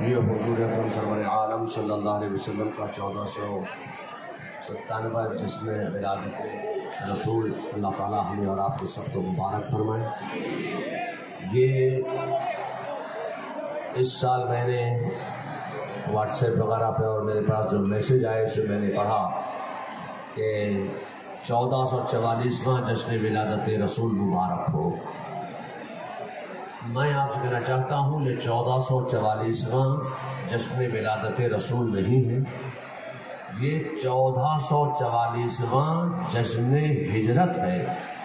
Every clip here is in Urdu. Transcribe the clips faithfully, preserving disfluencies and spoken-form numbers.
یہ حضور اکرم سرور عالم صلی اللہ علیہ وسلم کا چودہ سو ستانوے جشن ولادت رسول اللہ تعالیٰ ہمیں اور آپ کو سب کو مبارک فرمائے۔ یہ اس سال میں نے واٹس ایپ وغیرہ پہ اور میرے پاس جو میسیج آئے اسے میں نے پڑھا کہ چودہ سو چوالیسواں جشن ولادت رسول مبارک ہو۔ میں آپ سے کہنا چاہتا ہوں یہ چودہ سو چوالیسواں جشن ولادت رسول نہیں ہے، یہ چودہ سو چوالیسواں جشن ہجرت ہے۔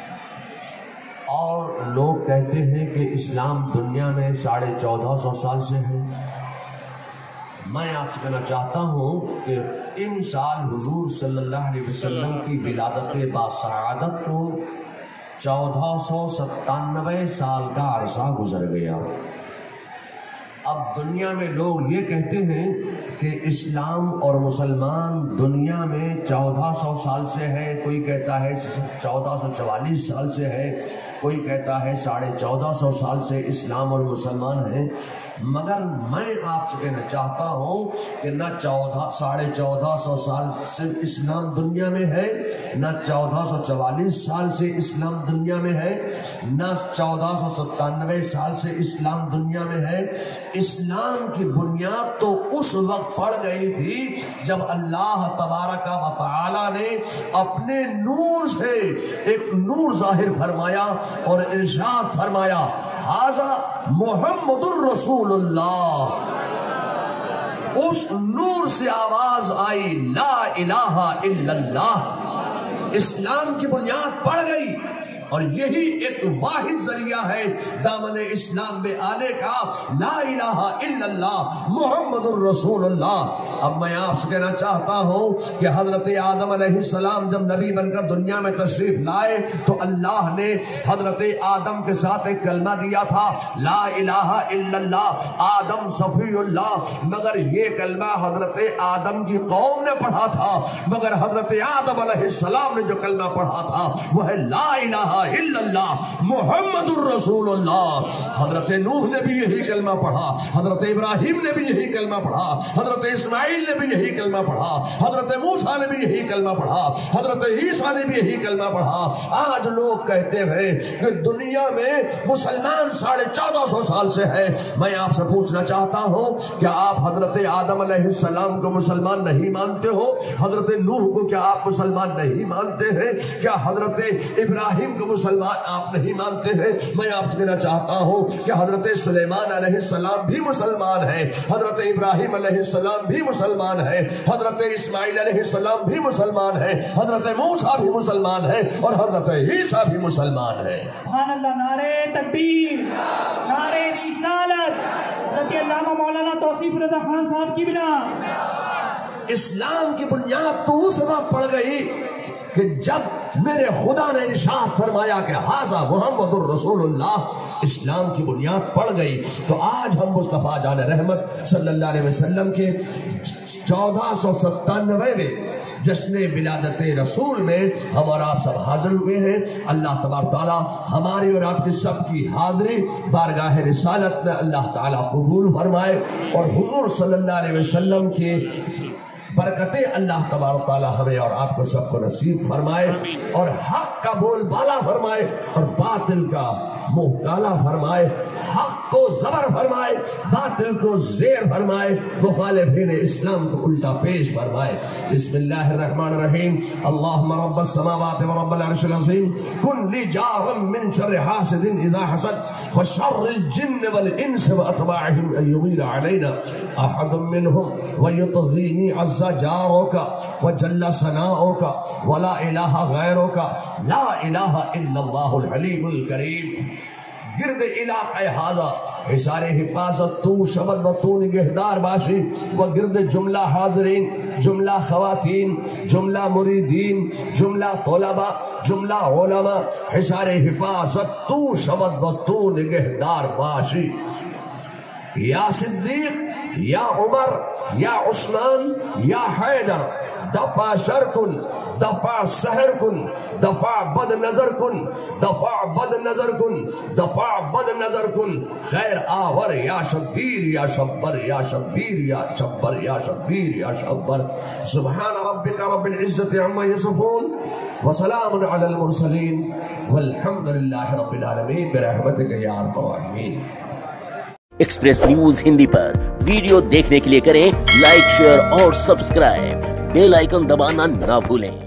اور لوگ کہتے ہیں کہ اسلام دنیا میں ساڑھے چودہ سو سال سے ہے۔ میں آپ سے کہنا چاہتا ہوں کہ ان سال حضور صلی اللہ علیہ وسلم کی ولادت باسعادت کو چودہ سو ستانوے سال کا عرصہ گزر گیا۔ اب دنیا میں لوگ یہ کہتے ہیں کہ اسلام اور مسلمان دنیا میں چودہ سو سال سے ہے، کوئی کہتا ہے چودہ سو چوالیس سال سے ہے، کوئی کہتا ہے ساڑھے چودہ سو سال سے اسلام اور مسلمان ہیں۔ مگر میں آپ سے کہنا چاہتا ہوں کہ نہ چودہ ساڑھے چودہ سو سال سے اسلام دنیا میں ہے، نہ چودہ سو چوالیس سال سے اسلام دنیا میں ہے، نہ چودہ سو ستانوے سال سے اسلام دنیا میں ہے۔ اسلام کی بنیاد تو اس وقت پڑ گئی تھی جب اللہ تبارک و تعالی نے اپنے نور سے ایک نور ظاہر فرمایا اور ارشاد فرمایا ھذا محمد الرسول اللہ۔ اس نور سے آواز آئی لا الہ الا اللہ، اسلام کی بنیاد پڑ گئی۔ اور یہی ایک واحد ذریعہ ہے دامن اسلام میں آنے کا، لا الہ الا اللہ محمد الرسول اللہ۔ اب میں آپ سے کہنا چاہتا ہوں کہ حضرت آدم علیہ السلام جب نبی بن کر دنیا میں تشریف لائے تو اللہ نے حضرت آدم کے ساتھ ایک کلمہ دیا تھا لا الہ الا اللہ آدم صفی اللہ، مگر یہ کلمہ حضرت آدم کی قوم نے پڑھا تھا، مگر حضرت آدم علیہ السلام نے جو کلمہ پڑھا تھا وہ ہے لا الہ الا اللہ محمد الرسول اللہ۔ حضرت نوح نے بھی یہی کلمہ پڑھا، حضرت ابراہیم نے بھی یہی کلمہ پڑھا، حضرت اسماعیل نے بھی یہی کلمہ پڑھا، حضرت موسیٰ نے بھی یہی کلمہ پڑھا، حضرت عیسیٰ نے بھی یہی کلمہ پڑھا۔ آج لوگ کہتے ہیں کہ دنیا میں مسلمان ساڑھے چودہ سو سال سے ہے۔ میں آپ سے پوچھنا چاہتا ہوں کیا آپ حضرت آدم علیہ السلام کو مسلمان نہیں مانتے ہو؟ حضرت نوح کو کیا آپ مسلمان نہیں مانتے ہیں؟ کیا حضرت ابراہیم کو مسلمان آپ نہیں مانتے ہیں؟ میں آپ سے کہنا چاہتا ہوں کہ حضرت سلیمان علیہ السلام بھی مسلمان ہیں، حضرت ابراہیم علیہ السلام بھی مسلمان ہیں، حضرت اسماعیل علیہ السلام بھی مسلمان ہیں، حضرت موسیٰ بھی مسلمان ہیں اور حضرت عیسیٰ بھی مسلمان ہیں۔ سبحان اللہ، نعرہ تکبیر، نعرہ رسالت، حضرت علامہ مولانا توصیف رضا خان صاحب کی بنا۔ اسلام کی بنیاد تو اس وقت پڑ گئی کہ جب میرے خدا نے ارشاد فرمایا کہ ھذا محمد الرسول اللہ، اسلام کی بنیاد پڑ گئی۔ تو آج ہم مصطفیٰ جان رحمت صلی اللہ علیہ وسلم کے چودہ سو ستانوے میں جشن ولادت رسول میں ہم اور آپ سب حاضر ہوئے ہیں۔ اللہ تبارک تعالیٰ ہماری اور آپ کی سب کی حاضری بارگاہ رسالت میں اللہ تعالیٰ قبول فرمائے اور حضور صلی اللہ علیہ وسلم کے برکتیں اللہ تبارک تعالیٰ ہمیں اور آپ کو سب کو نصیب فرمائے اور حق کا بول بالا فرمائے اور باطل کا منہ کالا فرمائے، حق کو زبر فرمائے، باطل کو زیر فرمائے، مخالفین اسلام کو الٹا پیش فرمائے۔ بسم اللہ الرحمن الرحیم۔ اللہم رب السماوات ورب العرش العظیم کن لی جارا من شر حاسد اذا حسد وشر الجن والانس واتباعهم ان یغیر علینا احد منهم ویطغینی عز جارک وجل ثناؤک ولا الہ غیرک لا الہ الا اللہ الحلیم الکریم۔ گرد علاقہ حاضر حصار حفاظت تو شبد و تو نگہدار باشی و گرد جملہ حاضرین، جملہ خواتین، جملہ مریدین، جملہ طلبہ، جملہ علماء، حصار حفاظت تو شبد و تو نگہدار باشی۔ یا صدیق یا عمر یا عثمان یا حیدر دپا شرکن دفع سحر کن، دفع بد نظر کن، دفع بد نظر کن، دفع بد نظر کن، خیر آور یا شبیر یا شبر یا شبیر یا شبر یا شبیر یا شبر. سبحان ربک رب العزت عما یصفون وسلام علی المرسلین والحمد للہ رب العالمین برحمتک یا ارحم الراحمین. ایکسپریس نیوز ہندی پر ویڈیو دیکھنے کے لیے کریں لائک، شیئر اور سبسکرائب. بیل آئیکن دبانا نہ بھولیں.